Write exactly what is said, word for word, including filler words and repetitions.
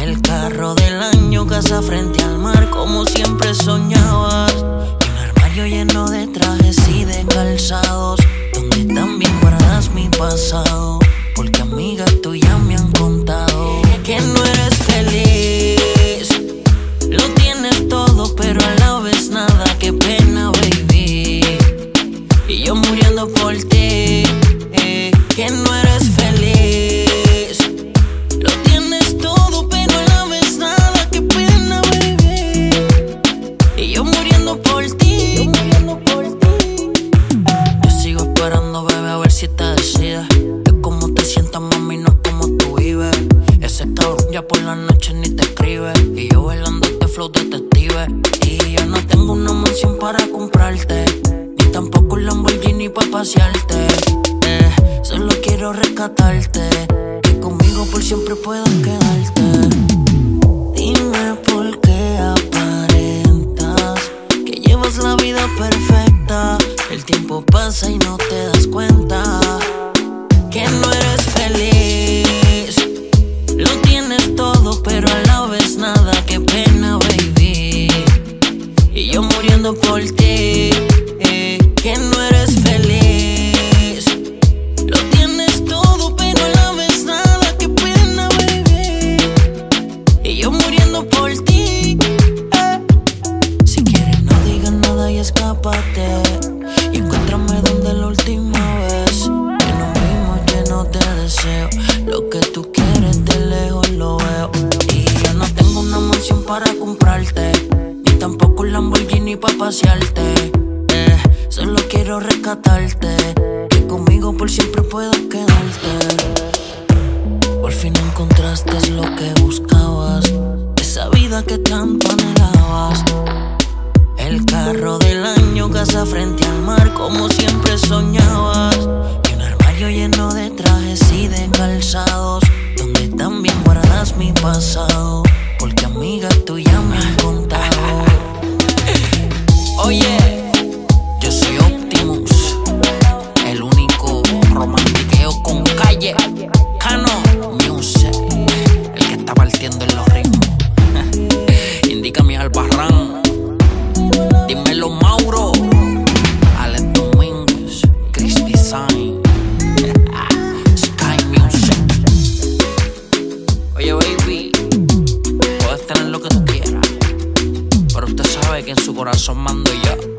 El carro del año, casa frente al mar, como siempre soñabas. Y un armario lleno de trajes y de calzados, donde también guardas mi pasado. Porque amigas tuyas me han contado que no eres feliz. Lo tienes todo, pero a la vez nada. Qué pena, baby. Y yo muriendo por ti, eh, que no eres feliz. Lo tienes todo, pero a la vez nada. Qué pena, baby. Y yo muriendo por ti, yo muriendo por ti. Yo sigo esperando, bebé, a ver si te decides. Es como te sientas, mami, no es como tú vives. Ese cabrón ya por la noche ni te escribe. Y yo bailando este flow detective. Y yo no tengo una mansión para comprarte, ni tampoco un Lamborghini para pasearte. eh, Solo quiero rescatarte, que conmigo por siempre puedas quedarte. Dime por qué aparentas que llevas la vida perfecta. El tiempo pasa y no te das cuenta que no eres feliz. Lo tienes todo, pero a la vez nada. Qué pena, baby. Y yo muriendo por ti, eh, que no eres feliz. Lo tienes todo, pero a la vez nada. Qué pena, baby. Y yo muriendo por ti, eh. Si quieres no digas nada y escápate, y encuéntrame donde la última vez que nos vimos lleno de deseo. Lo que tú quieres de lejos lo veo. Y yo no tengo una mansión para comprarte, ni tampoco un Lamborghini para pasearte. eh, Solo quiero rescatarte, que conmigo por siempre puedas quedarte. Por fin encontraste lo que buscabas, esa vida que tanto anhelabas. El carro del año, casa frente al mar, como siempre soñabas. Y un armario lleno de trajes y de calzados, donde también guardas mi pasado. Porque amigas tuyas me han contado. Oye, yo soy Optimus, el único romantiqueo con calle. Cano Music, el que está partiendo en los ritmos. Indica mi Albarrán. Dímelo, Mauro, Alex Domínguez, Chris Design, Sky Music. Oye, baby, puedes tener lo que tú quieras, pero usted sabe que en su corazón mando yo.